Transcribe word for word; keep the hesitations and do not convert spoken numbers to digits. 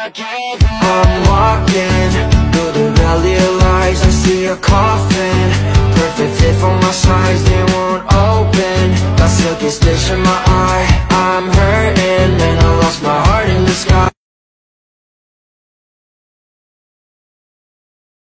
I'm walking through the valley of lies. I see a coffin, perfect fit for my size. They won't open, got silky stitch in my eye.